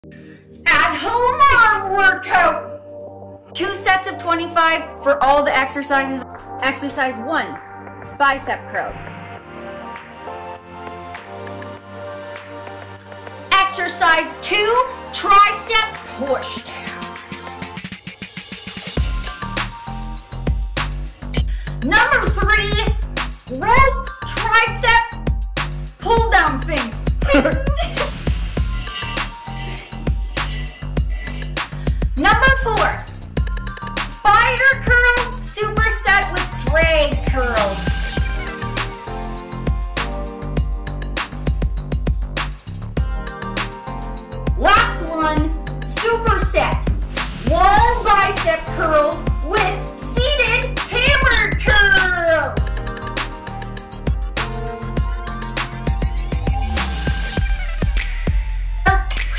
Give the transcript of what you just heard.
At home arm workout. 2 sets of 25 for all the exercises. Exercise 1, bicep curls. Exercise 2, tricep push down. Number 3, rope tricep pull down thing. Number 4, spider curls superset with drag curls.